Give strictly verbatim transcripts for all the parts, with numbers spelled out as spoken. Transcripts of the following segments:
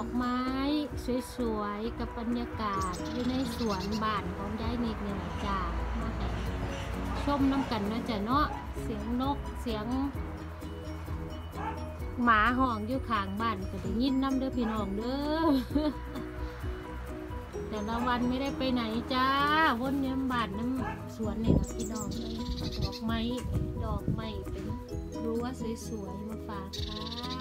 อกไม้สวยๆกับบรรยากาศอยู่ในสวนบ้านของยายนิดเนี่ยนะจ้ามาให้ชมน้ำกันนะจ๊ะเนาะเสียงนกเสียงหมาห้องอยู่ข้างบ้านก็ได้ยินน้ำเด้อพี่น้องเด้อ แต่ละวันไม่ได้ไปไหนจ้าวนเยี่ยมบ้านน้ำสวนเนี่ยนะพี่น้องเลยดอกไม้ดอกไม้เป็นรั้วสวยๆมาฝากค่ะ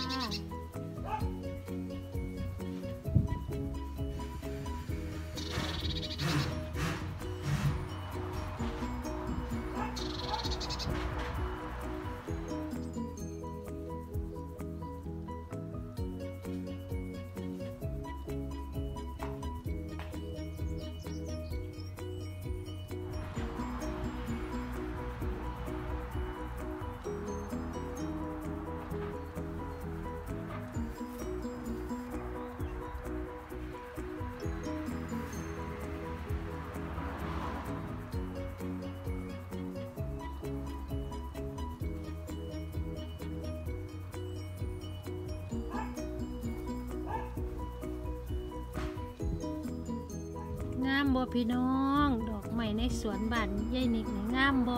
งามบ่พี่น้องดอกไม้ในสวนบ้านยายนิกนี่งามบ่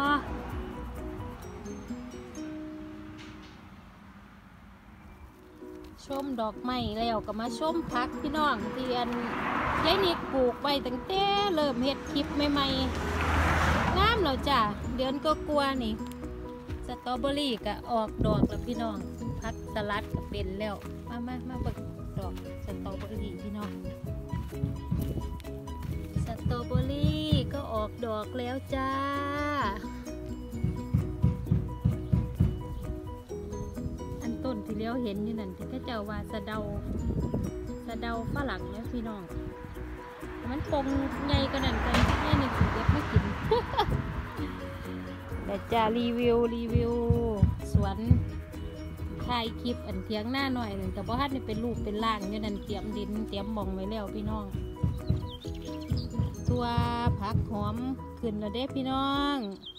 ชมดอกไม้แล้วก็มาชมพักพี่น้องที่อันยายนิกปลูกไว้ตั้งแต่เริ่มเฮ็ดคลิปใหม่ๆงามแล้วจ้ะเดือนก็กลัวนี่สตรอเบอรี่ก็ออกดอกแล้วพี่น้องพักสลัดก็เป็นแล้วมามามาเบิ่งดอกสตรอเบอรี่พี่น้องสตรอเบอรี่ก็ออกดอกแล้วจ้าอันต้นที่เลี้ยวเห็นนี่นั่นที่เขาเจ้าว่าสะเดาสะเดาฝรั่งเนี่ยพี่น้องมันปงใหญ่ก็นั่นกันแค่ในถุงเล็บไม่กิน แต่จะรีวิวรีวิวสวนถ่ายคลิปอันเทียงหน้าหน่อยหนึ่งแต่เพราะฮัทนี่เป็นรูปเป็นร่างเนี่ยนั่นเตรียมดินเตรียมมองไว้แล้วพี่น้องตัวผักหอมขึ้นแล้วเด้พี่น้อง